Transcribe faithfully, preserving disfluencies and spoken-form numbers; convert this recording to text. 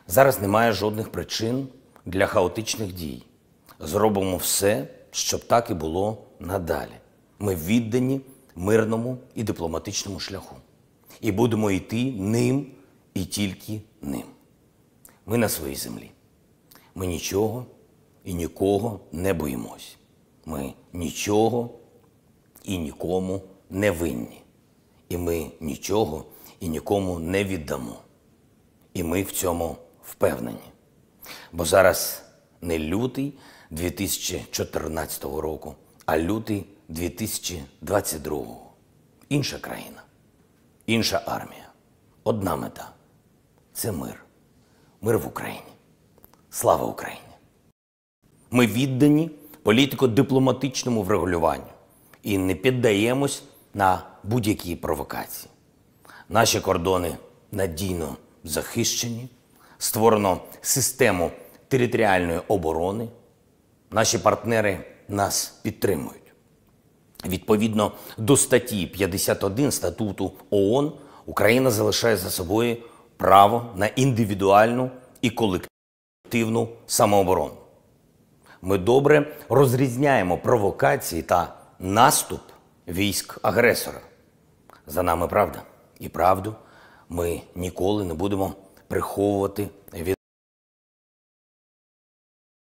Зараз немає жодних причин для хаотичних дій. Зробимо все, щоб так і було надалі. Ми віддані мирному і дипломатичному шляху. І будемо йти ним і тільки ним. Ми на своїй землі. Ми нічого і нікого не боїмось. Ми нічого і нікому не винні. І ми нічого і нікому не віддамо. І ми в цьому впевнені. Бо зараз не лютий дві тисячі чотирнадцятого року, а лютий дві тисячі двадцять другого. Інша країна, інша армія, одна мета – це мир. Мир в Україні. Слава Україні! Ми віддані політико-дипломатичному врегулюванню і не піддаємось на будь-які провокації. Наші кордони надійно захищені, створено систему територіальної оборони, наші партнери нас підтримують. Відповідно до статті п'ятдесят один Статуту ООН, Україна залишає за собою право на індивідуальну і колективну самооборону. Ми добре розрізняємо провокації та наступ військ-агресора. За нами правда. І правду ми ніколи не будемо приховувати від